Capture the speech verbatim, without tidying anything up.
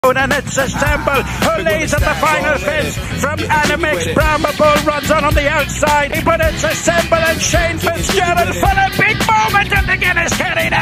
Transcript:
And it's Assemble who leads at the final fence from Animix. Brahma Bull runs on on the outside, but it's Assemble and Shane Fitzgerald for a big moment in the Guinness Kerry now.